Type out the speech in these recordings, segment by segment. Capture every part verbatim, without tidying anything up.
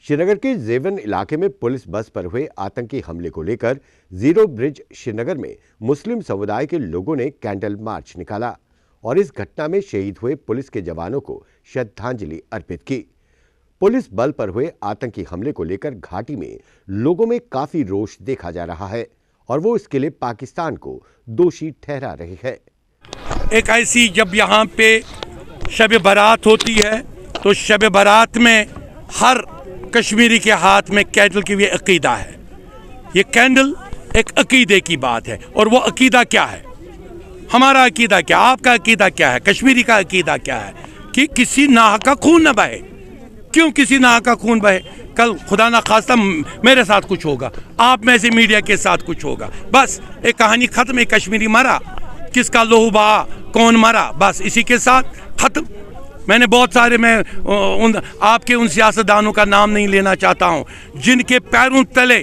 श्रीनगर के जेवन इलाके में पुलिस बस पर हुए आतंकी हमले को लेकर जीरो ब्रिज श्रीनगर में मुस्लिम समुदाय के लोगों ने कैंडल मार्च निकाला और इस घटना में शहीद हुए पुलिस के जवानों को श्रद्धांजलि अर्पित की। पुलिस बल पर हुए आतंकी हमले को लेकर घाटी में लोगों में काफी रोष देखा जा रहा है और वो इसके लिए पाकिस्तान को दोषी ठहरा रही है। एक ऐसी जब यहाँ पे शब बारात होती है तो शब बारात में हर कश्मीरी के हाथ में कैंडल की भी अकीदा है। ये कैंडल एक अकीदे की बात है और वो अकीदा क्या है, हमारा अकीदा क्या, आपका अकीदा क्या है, कश्मीरी का अकीदा क्या है कि किसी नाह का खून न बहे। क्यों किसी नाह का खून बहे? कल खुदा ना खास्ता मेरे साथ कुछ होगा, आप में से मीडिया के साथ कुछ होगा, बस एक कहानी खत्म। एक कश्मीरी मरा, किसका लोहू बहा, कौन मरा, बस इसी के साथ खत्म। मैंने बहुत सारे, मैं उन आपके उन सियासतदानों का नाम नहीं लेना चाहता हूं जिनके पैरों तले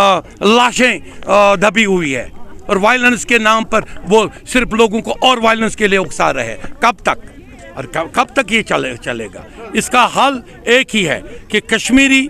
लाशें दबी हुई है और वायलेंस के नाम पर वो सिर्फ लोगों को और वायलेंस के लिए उकसा रहे हैं। कब तक और कब, कब तक ये चले चलेगा? इसका हल एक ही है कि कश्मीरी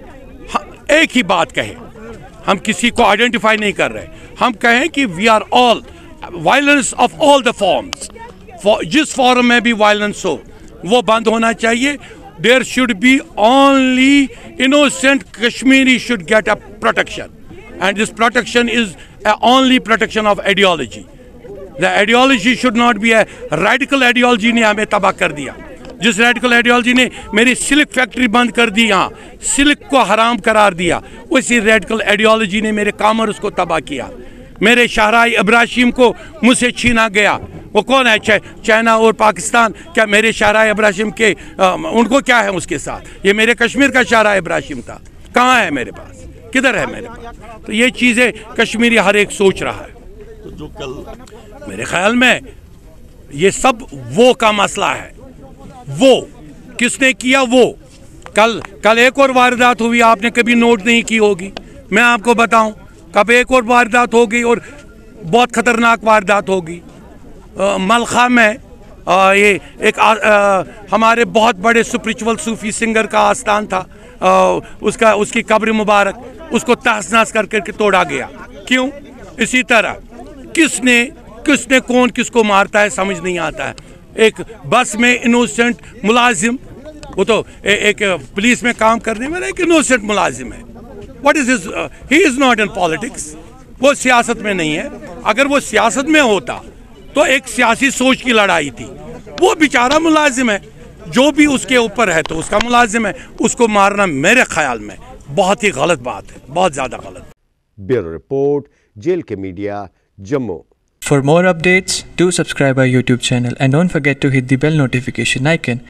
एक ही बात कहे। हम किसी को आइडेंटिफाई नहीं कर रहे, हम कहें कि we are all violence of all the forms. जिस फॉर्म में भी वायलेंस हो वो बंद होना चाहिए। There should be only innocent Kashmiri should get a protection and this protection is only protection of ideology. The ideology should not be a radical ideology ने हमें तबाह कर दिया। जिस रेडिकल आइडियोलॉजी ने मेरी सिल्क फैक्ट्री बंद कर दी, यहाँ सिल्क को हराम करार दिया, उसी रेडिकल आइडियोलॉजी ने मेरे कामर्स को तबाह किया। मेरे शाहराई इब्राहिम को मुझसे छीना गया। वो कौन है? चाइना और पाकिस्तान। क्या मेरे शाहराई इब्राहिम के आ, उनको क्या है उसके साथ? ये मेरे कश्मीर का शाहराई इब्राहिम था, कहाँ है मेरे पास, किधर है मेरे पास? तो ये चीज़ें कश्मीरी हर एक सोच रहा है। तो जो कल मेरे ख्याल में ये सब वो का मसला है। वो किसने किया? वो कल कल एक और वारदात हुई, आपने कभी नोट नहीं की होगी, मैं आपको बताऊं। कब एक और वारदात होगी और बहुत खतरनाक वारदात होगी। मलखा में आ, ये एक आ, आ, हमारे बहुत बड़े स्पिरिचुअल सूफी सिंगर का आस्थान था, आ, उसका उसकी कब्र मुबारक उसको तहस नहस कर करके तोड़ा गया। क्यों? इसी तरह किसने किसने कौन किसको मारता है समझ नहीं आता है। एक बस में इनोसेंट मुलाजिम, वो तो ए, एक पुलिस में काम करने वाला एक इनोसेंट मुलाजिम है। What is his, he is not in politics. वो सियासत में नहीं है। अगर वो सियासत में होता तो एक सियासी सोच की लड़ाई थी। वो बेचारा मुलाजिम है, जो भी उसके ऊपर है तो उसका मुलाजिम है, उसको मारना मेरे ख्याल में बहुत ही गलत बात है, बहुत ज्यादा गलत। ब्यूरो रिपोर्ट, जेल के media, Jammu. For more updates, do subscribe our YouTube channel and don't forget to hit the bell notification icon.